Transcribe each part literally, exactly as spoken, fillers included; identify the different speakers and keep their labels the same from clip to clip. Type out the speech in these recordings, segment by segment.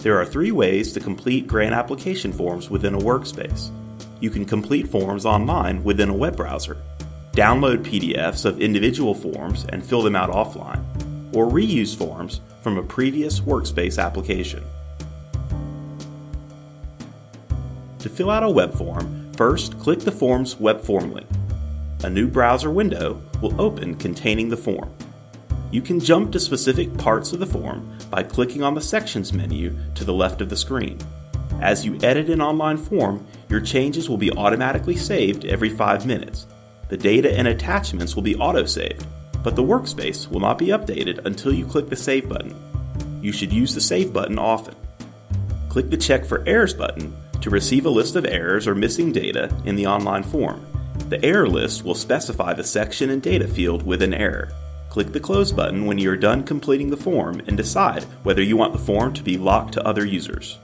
Speaker 1: There are three ways to complete grant application forms within a workspace. You can complete forms online within a web browser, download P D Fs of individual forms and fill them out offline, or reuse forms from a previous Workspace application. To fill out a web form, first click the form's web form link. A new browser window will open containing the form. You can jump to specific parts of the form by clicking on the Sections menu to the left of the screen. As you edit an online form, your changes will be automatically saved every five minutes. The data and attachments will be auto-saved, but the workspace will not be updated until you click the Save button. You should use the Save button often. Click the Check for Errors button to receive a list of errors or missing data in the online form. The error list will specify the section and data field with an error. Click the Close button when you are done completing the form and decide whether you want the form to be locked to other users.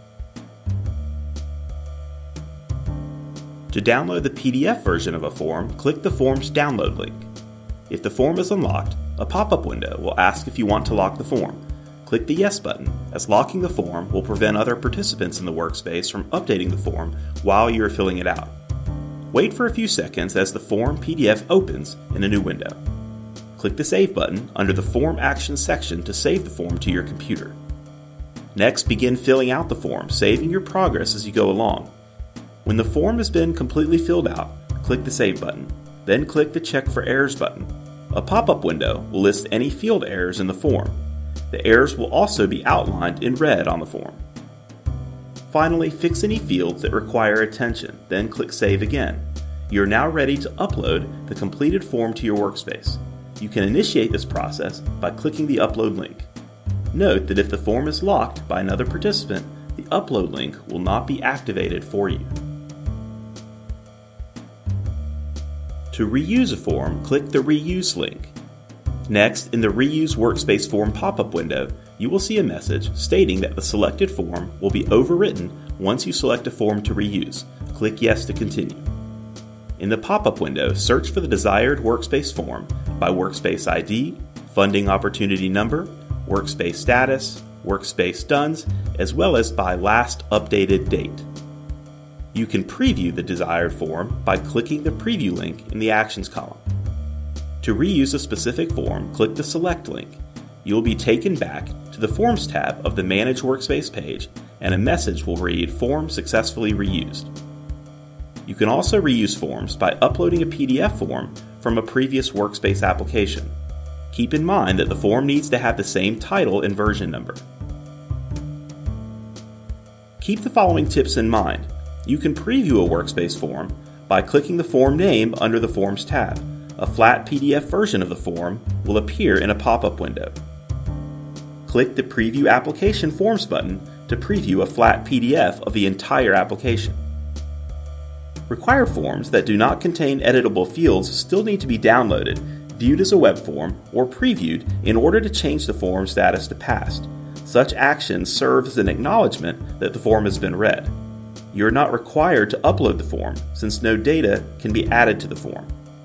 Speaker 1: To download the P D F version of a form, click the form's download link. If the form is unlocked, a pop-up window will ask if you want to lock the form. Click the Yes button, as locking the form will prevent other participants in the workspace from updating the form while you are filling it out. Wait for a few seconds as the form P D F opens in a new window. Click the Save button under the Form Actions section to save the form to your computer. Next, begin filling out the form, saving your progress as you go along. When the form has been completely filled out, click the Save button, then click the Check for Errors button. A pop-up window will list any field errors in the form. The errors will also be outlined in red on the form. Finally, fix any fields that require attention, then click Save again. You are now ready to upload the completed form to your workspace. You can initiate this process by clicking the Upload link. Note that if the form is locked by another participant, the upload link will not be activated for you. To reuse a form, click the Reuse link. Next, in the Reuse Workspace Form pop-up window, you will see a message stating that the selected form will be overwritten once you select a form to reuse. Click Yes to continue. In the pop-up window, search for the desired Workspace form by Workspace I D, Funding Opportunity Number, Workspace Status, Workspace D U N S, as well as by last updated date. You can preview the desired form by clicking the Preview link in the Actions column. To reuse a specific form, click the Select link. You will be taken back to the Forms tab of the Manage Workspace page, and a message will read Form Successfully Reused. You can also reuse forms by uploading a P D F form from a previous Workspace application. Keep in mind that the form needs to have the same title and version number. Keep the following tips in mind. You can preview a Workspace form by clicking the form name under the Forms tab. A flat P D F version of the form will appear in a pop-up window. Click the Preview Application Forms button to preview a flat P D F of the entire application. Required forms that do not contain editable fields still need to be downloaded, viewed as a web form, or previewed in order to change the form status to passed. Such actions serve as an acknowledgement that the form has been read. You are not required to upload the form, since no data can be added to the form.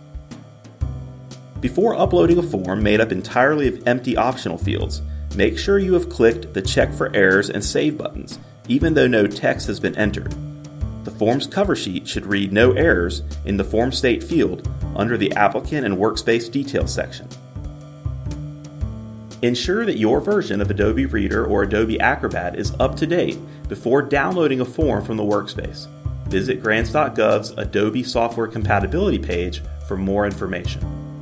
Speaker 1: Before uploading a form made up entirely of empty optional fields, make sure you have clicked the Check for Errors and Save buttons, even though no text has been entered. The form's cover sheet should read No Errors in the Form State field under the Applicant and Workspace Details section. Ensure that your version of Adobe Reader or Adobe Acrobat is up to date before downloading a form from the workspace. Visit Grants dot gov's Adobe Software Compatibility page for more information.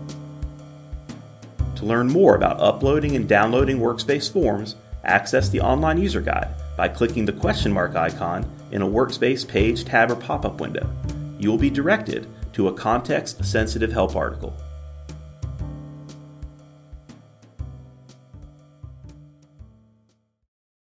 Speaker 1: To learn more about uploading and downloading Workspace forms, access the online user guide by clicking the question mark icon in a Workspace page, tab, or pop-up window. You will be directed to a context-sensitive help article.